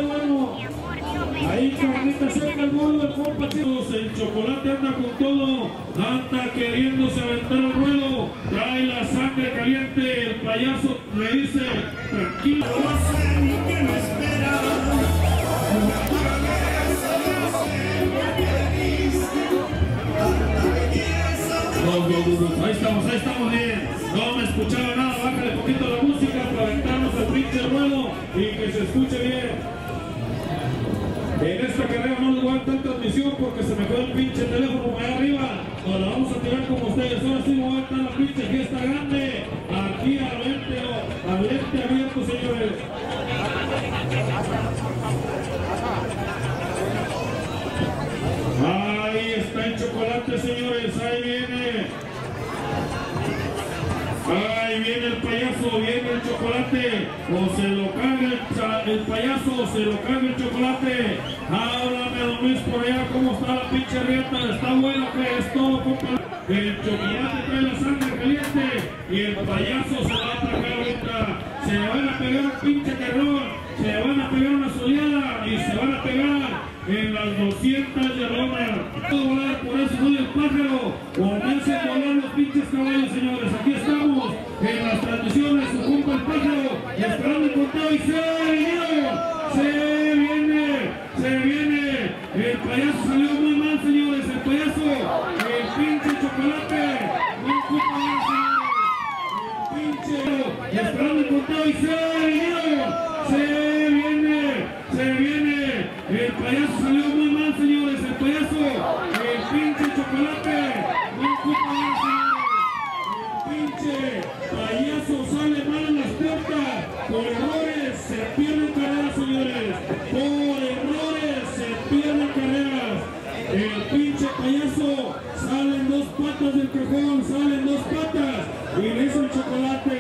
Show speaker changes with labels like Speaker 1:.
Speaker 1: bueno. Ahí carnita cerca el gordo, el compa, chicos. El Chocolate anda con todo, anda queriéndose aventar el ruedo, trae la sangre caliente. El payaso le dice, tranquilo. Ahí estamos bien. No me escuchaba nada, bájale poquito la música para aventarnos el pinche ruedo y que se escuche bien. En esta carrera no les voy a dar transmisión porque se me quedó el pinche teléfono allá arriba. Nos la vamos a tirar como ustedes. Ahora sí voy a estar la pinche fiesta grande. Aquí al lente abierto, señores. Ahí está el Chocolate, señores. Ahí viene. Ahí viene el payaso, viene el Chocolate, o se lo carga el payaso, o se lo carga el Chocolate. Háblame, don Luis, por allá, ¿cómo está la pinche rieta? ¿Está bueno que es todo, compa? El Chocolate trae la sangre caliente y el payaso se va a atacar ahorita. Se van a pegar un pinche terror, se van a pegar una soleada y se van a pegar en las 200 de Roma. Puedo volar, por eso soy el pájaro. Comienza a volar los pinches caballos, señores. Aquí estamos en las transmisiones, su compa el pájaro, esperando el conteo y se viene. El payaso salió muy mal, señores. El payaso, el pinche Chocolate, no ocupa más, señores. El pinche, esperando el conteo y se viene. El payaso salió muy mal, señores. El payaso, el pinche Chocolate, no ocupa más, señores. El pinche payaso sale mal en las puertas. Por errores se pierden carreras, señores. Por errores se pierden carreras. El pinche payaso salen dos patas del cajón, salen dos patas y le hizo el Chocolate.